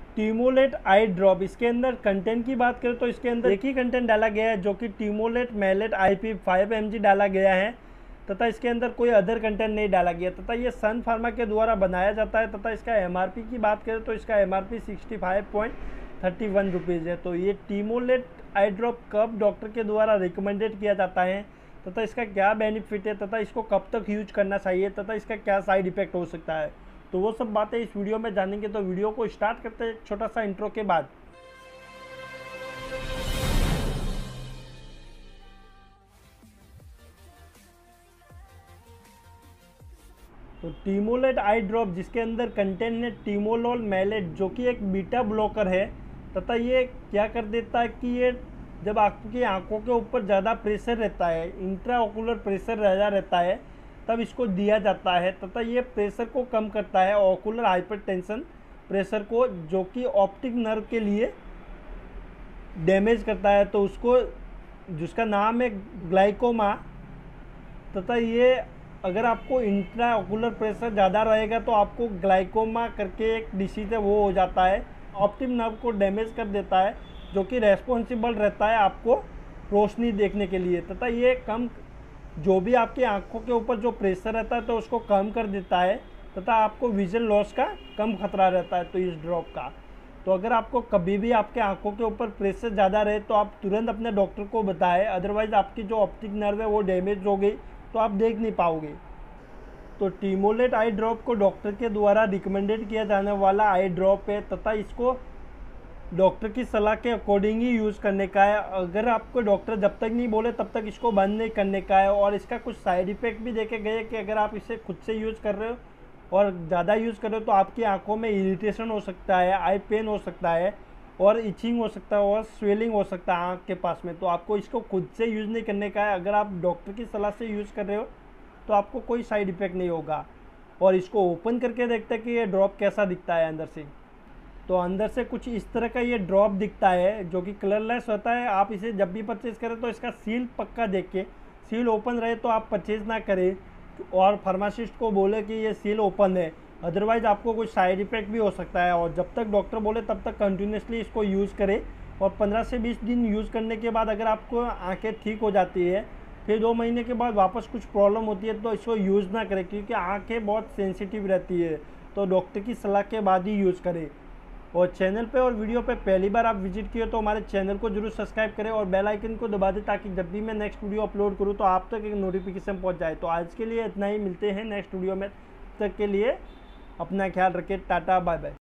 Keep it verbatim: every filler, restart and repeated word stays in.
टीमोलेट आई drop. इसके अंदर content की बात करें तो इसके अंदर एक ही कंटेंट डाला गया है जो कि टीमोलेट मेलेट I P five M G डाला गया है तथा इसके अंदर कोई अदर कंटेंट नहीं डाला गया तथा ये सन फार्मा के द्वारा बनाया जाता है तथा इसका एमआरपी की बात करें तो इसका MRP sixty five point thirty one rupees है। तो ये टीमोलेट आई ड्रॉप कब डॉक्टर के द्वारा रिकमेंडेड किया जाता है तथा इसका क्या बेनिफिट है तथा इसको कब तक यूज करना चाहिए तथा इसका क्या साइड इफेक्ट हो सकता है, तो वो सब बातें इस वीडियो में जानेंगे। तो वीडियो को स्टार्ट करते हैं छोटा सा इंट्रो के बाद। तो टीमोलेट आई ड्रॉप जिसके अंदर कंटेंट है टीमोलोल मेलेट जो कि एक बीटा ब्लॉकर है तथा ये क्या कर देता है कि ये जब आपकी आंखों के ऊपर ज़्यादा प्रेशर रहता है, इंट्राओकुलर प्रेशर ज़्यादा रहता है, तब इसको दिया जाता है तथा ये प्रेशर को कम करता है, ओकुलर हाइपरटेंशन प्रेशर को, जो कि ऑप्टिक नर्व के लिए डैमेज करता है। तो उसको जिसका नाम है ग्लाइकोमा तथा ये अगर आपको इंट्रा ऑकुलर प्रेशर ज़्यादा रहेगा तो आपको ग्लाइकोमा करके एक डिसीज है वो हो जाता है, ऑप्टिक नर्व को डैमेज कर देता है जो कि रेस्पॉन्सिबल रहता है आपको रोशनी देखने के लिए तथा ये कम जो भी आपकी आंखों के ऊपर जो प्रेशर रहता है तो उसको कम कर देता है तथा आपको विजन लॉस का कम खतरा रहता है। तो इस ड्रॉप का तो अगर आपको कभी भी आपके आंखों के ऊपर प्रेशर ज़्यादा रहे तो आप तुरंत अपने डॉक्टर को बताएं, अदरवाइज़ आपकी जो ऑप्टिक नर्व है वो डैमेज हो गई तो आप देख नहीं पाओगे। तो टीमोलेट आई ड्रॉप को डॉक्टर के द्वारा रिकमेंडेड किया जाने वाला आई ड्रॉप है तथा इसको डॉक्टर की सलाह के अकॉर्डिंग ही यूज़ करने का है। अगर आपको डॉक्टर जब तक नहीं बोले तब तक इसको बंद नहीं करने का है। और इसका कुछ साइड इफ़ेक्ट भी देखे गए कि अगर आप इसे खुद से यूज़ कर रहे हो और ज़्यादा यूज़ कर रहे हो तो आपकी आंखों में इरिटेशन हो सकता है, आई पेन हो सकता है और इचिंग हो सकता है और स्वेलिंग हो सकता है आँख के पास में। तो आपको इसको खुद से यूज़ नहीं करने का है। अगर आप डॉक्टर की सलाह से यूज़ कर रहे हो तो आपको कोई साइड इफ़ेक्ट नहीं होगा। और इसको ओपन करके देखते हैं कि ये ड्रॉप कैसा दिखता है अंदर से। तो अंदर से कुछ इस तरह का ये ड्रॉप दिखता है जो कि कलरलेस होता है। आप इसे जब भी परचेज़ करें तो इसका सील पक्का देख के, सील ओपन रहे तो आप परचेज़ ना करें और फार्मासिस्ट को बोले कि ये सील ओपन है, अदरवाइज़ आपको कुछ साइड इफ़ेक्ट भी हो सकता है। और जब तक डॉक्टर बोले तब तक कंटिन्यूसली इसको यूज़ करें और पंद्रह से बीस दिन यूज़ करने के बाद अगर आपको आँखें ठीक हो जाती है फिर दो महीने के बाद वापस कुछ प्रॉब्लम होती है तो इसको यूज़ ना करें क्योंकि आँखें बहुत सेंसिटिव रहती है। तो डॉक्टर की सलाह के बाद ही यूज़ करें। और चैनल पे और वीडियो पे पहली बार आप विजिट किए तो हमारे चैनल को जरूर सब्सक्राइब करें और बेल आइकन को दबा दें ताकि जब भी मैं नेक्स्ट वीडियो अपलोड करूँ तो आप तक एक नोटिफिकेशन पहुंच जाए। तो आज के लिए इतना ही, मिलते हैं नेक्स्ट वीडियो में। तब तक के लिए अपना ख्याल रखें, टाटा बाय बाय।